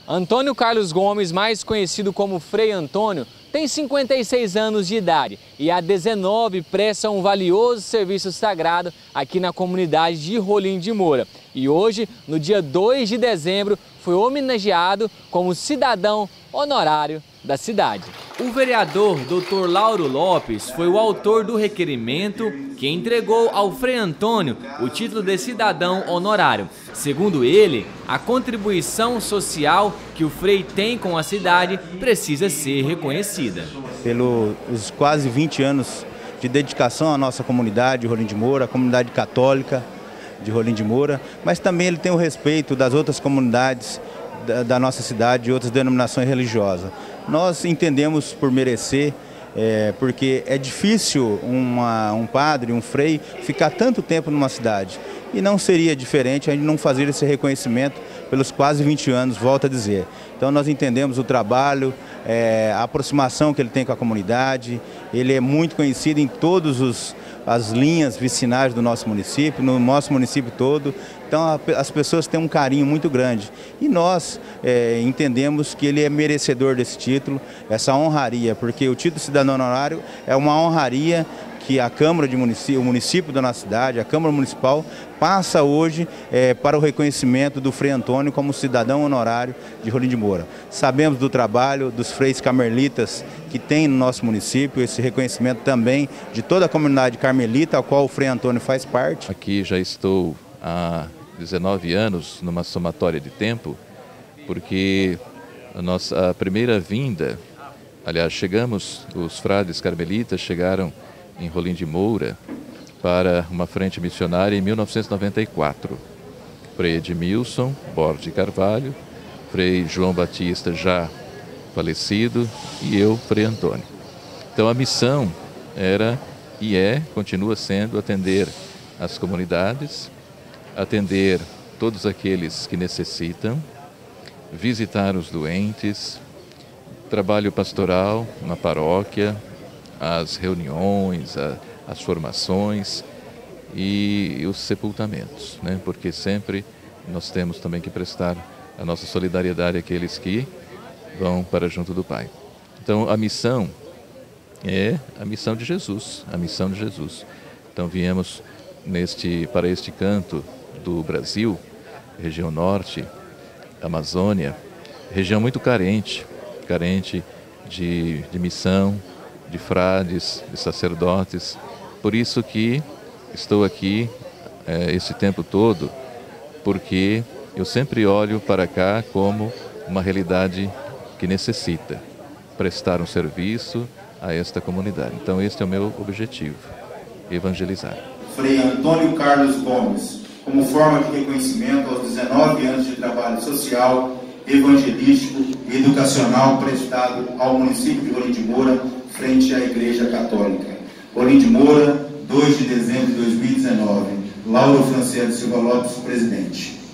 Antônio Carlos Gomes, mais conhecido como Frei Antônio, tem 56 anos de idade e há 19 presta um valioso serviço sagrado aqui na comunidade de Rolim de Moura. E hoje, no dia 2 de dezembro, foi homenageado como cidadão honorário da cidade. O vereador Dr. Lauro Lopes foi o autor do requerimento que entregou ao Frei Antônio o título de cidadão honorário. Segundo ele, a contribuição social que o Frei tem com a cidade precisa ser reconhecida. Pelos quase 20 anos de dedicação à nossa comunidade de Rolim de Moura, a comunidade católica de Rolim de Moura, mas também ele tem o respeito das outras comunidades da nossa cidade e outras denominações religiosas. Nós entendemos por merecer, porque é difícil um padre, um frei, ficar tanto tempo numa cidade. E não seria diferente a gente não fazer esse reconhecimento pelos quase 20 anos, volto a dizer. Então nós entendemos o trabalho, a aproximação que ele tem com a comunidade, ele é muito conhecido em todas as linhas vicinais do nosso município, no nosso município todo. Então as pessoas têm um carinho muito grande e nós entendemos que ele é merecedor desse título, essa honraria, porque o título de cidadão honorário é uma honraria que a Câmara de Município, o município da nossa cidade, a Câmara Municipal, passa hoje para o reconhecimento do Frei Antônio como cidadão honorário de Rolim de Moura. Sabemos do trabalho dos freis carmelitas que tem no nosso município, esse reconhecimento também de toda a comunidade carmelita, a qual o Frei Antônio faz parte. Aqui já estou há 19 anos numa somatória de tempo, porque a primeira vinda, aliás, os frades carmelitas chegaram em Rolim de Moura para uma frente missionária em 1994. Frei Edmilson Borges de Carvalho, Frei João Batista já falecido e eu, Frei Antônio. Então a missão era e continua sendo atender as comunidades, atender todos aqueles que necessitam, visitar os doentes, trabalho pastoral na paróquia, as reuniões, as formações e os sepultamentos, né? Porque sempre nós temos também que prestar a nossa solidariedade àqueles que vão para junto do Pai. Então a missão é a missão de Jesus, a missão de Jesus. Então viemos para este canto do Brasil, região norte, Amazônia, região muito carente de missão, de frades, de sacerdotes. Por isso que estou aqui esse tempo todo, porque eu sempre olho para cá como uma realidade que necessita prestar um serviço a esta comunidade. Então este é o meu objetivo, evangelizar. Frei Antônio Carlos Gomes, como forma de reconhecimento aos 19 anos de trabalho social, evangelístico e educacional prestado ao município de Rolim de Moura frente à Igreja Católica. Rolim de Moura, 2 de dezembro de 2019. Lauro Franciano Silva Lopes, presidente.